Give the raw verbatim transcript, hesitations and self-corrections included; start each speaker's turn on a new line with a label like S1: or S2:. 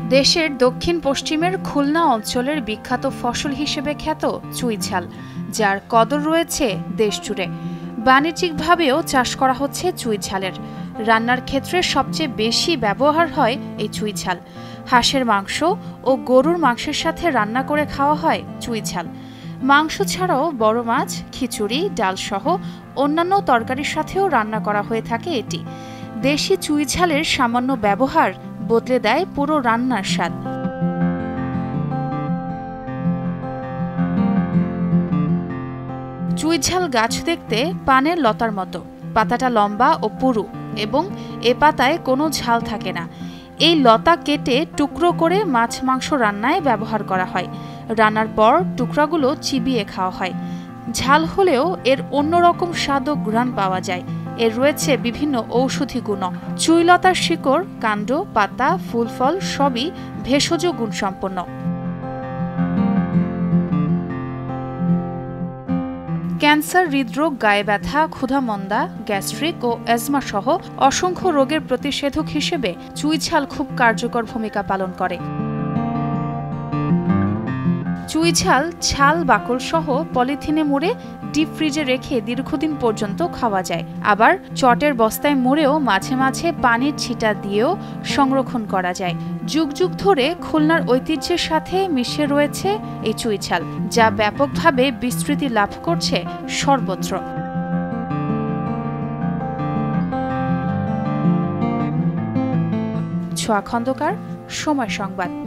S1: দেশের দক্ষিণ পশ্চিমের খুলনা অঞ্চলের বিখ্যাত ফসল হিসেবে খ্যাত চুই ঝাল, যার কদর রয়েছে দেশ জুড়ে। বাণিজ্যিকভাবেও চাষ করা হচ্ছে চুই ঝালের। রান্নার ক্ষেত্রে সবচেয়ে বেশি ব্যবহার হয় এই চুই ঝাল। হাঁসের মাংস ও গরুর মাংসের সাথে রান্না করে খাওয়া হয় চুই ঝাল। মাংস ছাড়াও বড় মাছ, খিচুড়ি, ডালসহ অন্যান্য তরকারির সাথেও রান্না করা হয়ে থাকে এটি। দেশি চুই ঝালের সামান্য ব্যবহার বদলে দেয় পুরো রান্নার স্বাদ। চুই ঝাল গাছ দেখতে পানের লতার মতো, পাতাটা লম্বা ও পুরু এবং এ পাতায় কোনো ঝাল থাকে না। এই লতা কেটে টুকরো করে মাছ মাংস রান্নায় ব্যবহার করা হয়। রান্নার পর টুকরাগুলো চিবিয়ে খাওয়া হয়। ঝাল হলেও এর অন্যরকম স্বাদ ও ঘ্রাণ পাওয়া যায়। এর রয়েছে বিভিন্ন ঔষধি গুণ। চুই লতার শিকড়, কাণ্ড, পাতা, ফুল ফল সবই ভেষজ গুণসম্পন্ন। ক্যান্সার, হৃদরোগ, গায়ে ব্যথা, ক্ষুধামন্দা, গ্যাস্ট্রিক ও অ্যাজমা সহ অসংখ্য রোগের প্রতিষেধক হিসেবে চুই ঝাল খুব কার্যকর ভূমিকা পালন করে। চুই ঝাল ছাল বাকল সহ পলিথিনে মুড়ে ডিপ ফ্রিজে রেখে দীর্ঘদিন পর্যন্ত খাওয়া যায়। আবার চটের বস্তায় মুড়েও মাঝে মাঝে পানির ছিটা দিয়েও সংরক্ষণ করা যায়। যুগ যুগ ধরে খুলনার ঐতিহ্যের সাথে মিশে রয়েছে এই চুই ঝাল, যা ব্যাপকভাবে বিস্তৃতি লাভ করছে সর্বত্র। ছোঁয়া খন্দকার, সময় সংবাদ।